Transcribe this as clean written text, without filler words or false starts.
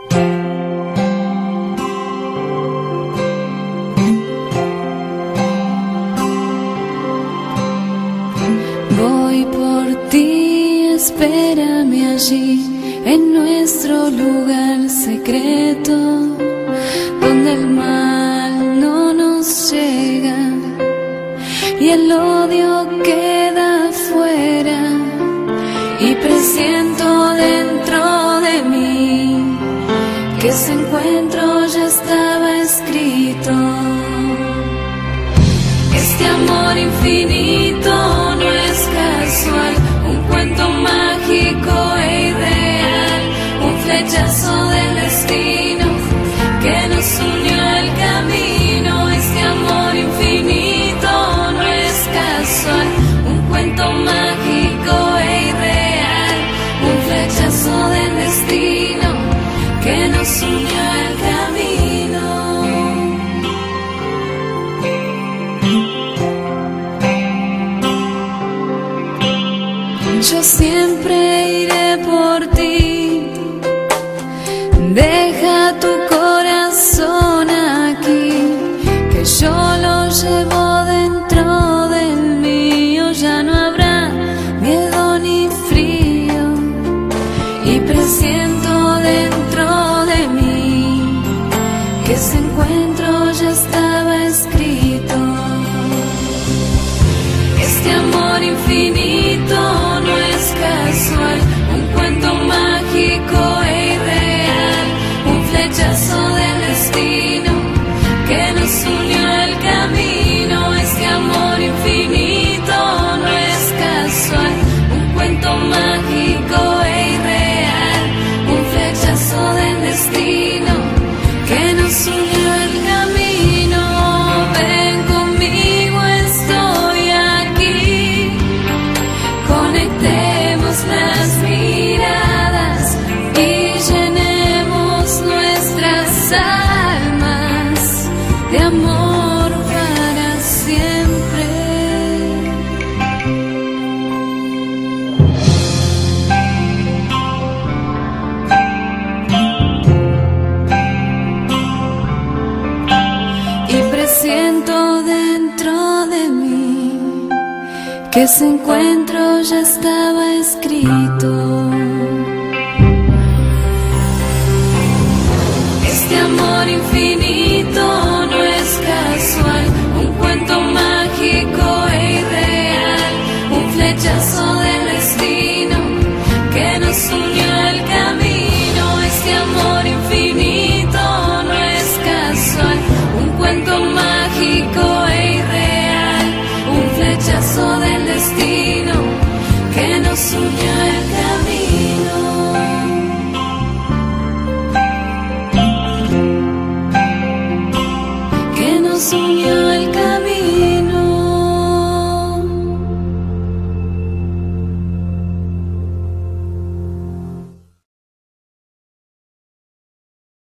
Voy por ti, espérame allí, en nuestro lugar secreto, donde el mal no nos llega y el odio queda fuera. Y presiento dentro de mí que ese encuentro ya estaba escrito. Este amor infinito no es casual, un cuento mágico e irreal, un flechazo del destino que nos unió al camino. Este amor infinito no es casual, un cuento mágico e irreal, un flechazo del destino que nos unió al camino. Yo siempre iré por ti, deja tu corazón aquí, que yo lo llevo dentro del mío. Ya no habrá miedo ni frío, y presiento dentro de mí que ese encuentro ya estaba escrito. Este amor infinito no es casual, un cuento mágico e irreal, un flechazo del destino que nos unió al camino. Este amor infinito no es casual, un cuento mágico e irreal, un flechazo del destino que nos unió al camino. Ven conmigo, estoy aquí, conectemos las miradas y llenemos nuestras almas de amor para siempre. Y presiento dentro de mí que ese encuentro ya estaba escrito. Este amor infinito no es casual, un cuento mágico e irreal, un flechazo del destino que nos unió al camino. Este amor